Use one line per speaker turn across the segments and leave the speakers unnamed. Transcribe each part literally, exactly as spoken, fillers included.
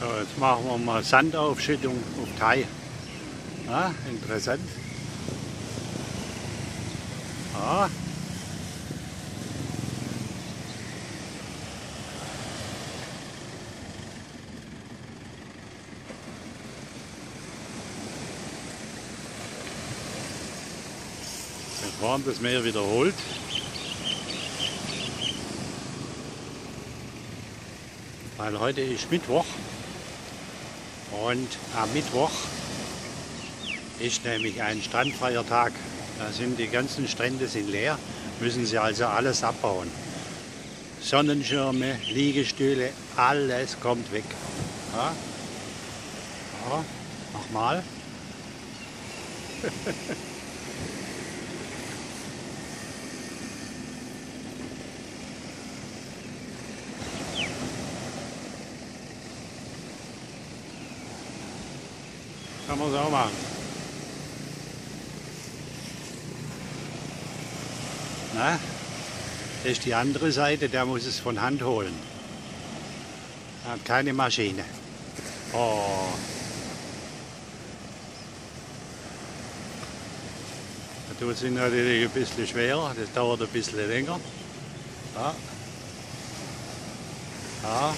So, jetzt machen wir mal Sandaufschüttung auf Thai. Ja, interessant. Ja. Wir fahren das Meer wiederholt. Weil heute ist Mittwoch und am Mittwoch ist nämlich ein strandfreier Tag. Da sind die ganzen Strände sind leer, müssen sie also alles abbauen. Sonnenschirme, Liegestühle, alles kommt weg. Ja? Ja, mach mal. Kann man es auch machen. Na, das ist die andere Seite, der muss es von Hand holen. Er hat keine Maschine. Oh. Das tut sich natürlich ein bisschen schwerer, das dauert ein bisschen länger. Ja. Ja.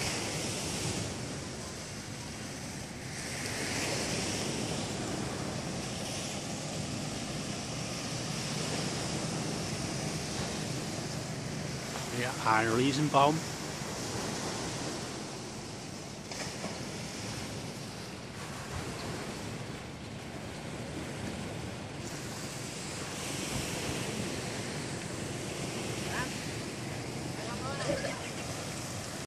Ja, ein Riesenbaum.